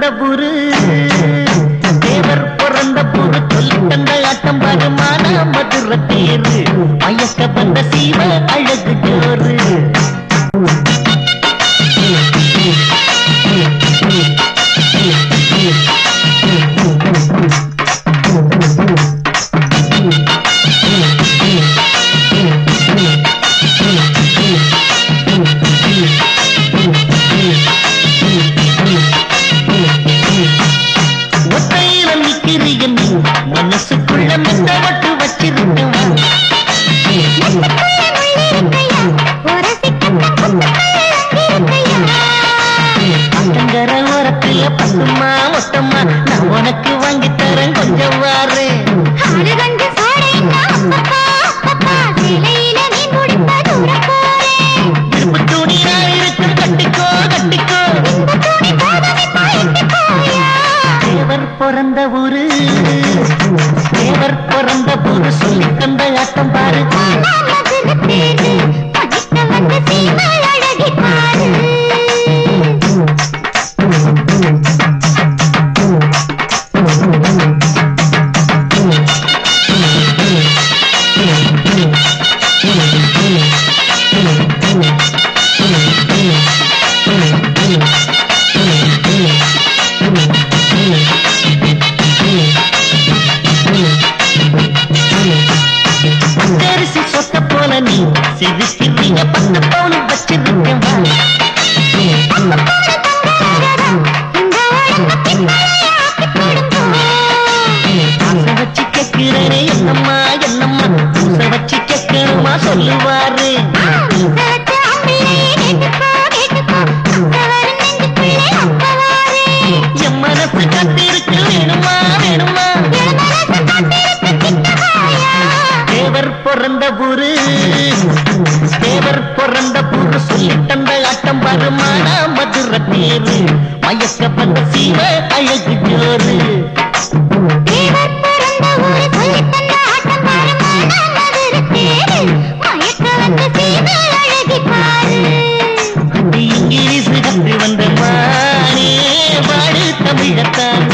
புரு தேவர் பிறந்த புரு சொல்லி தந்த ஆட்டம் வருமான மதுர தேரு மயக்க வந்த சீவ அழகு ஜோறு மனசுக்குள்ள மெத்த வட்டு வச்சிருக்கேன் அங்கர ஓரத்துல பசுமா மொத்தமா நான் உனக்கு வாங்கி தரேன் கொஞ்சம் வாரு திரும்ப துணியா இருக்கு கட்டிக்கோ கட்டிக்கோ தேவர் பிறந்த ஊரு தேவர் பிறந்த ஊரு சொல்லி தந்த ஆட்டம் பாரு சிரிக்கிறீங்க பத்து பவுன் வச்சிருக்கேன் ஆசை வச்சு கேட்கிறேனே என்னம்மா என்னம்மா பூசை வச்சு கேட்கணுமா சொல்லுவாரு என் மனசு காத்திருக்கு வேணுமா வேணுமா தேவர் பிறந்த ஊரு தேவர் பிறந்த ஊரு சொல்லி தந்த ஆட்டம் வருமான மதுர தேரு மயக்க வந்த சீவ அழகு ஜோறு இங்கிலீஷ் கற்று வந்த மானே வாடு தமிழத்தான்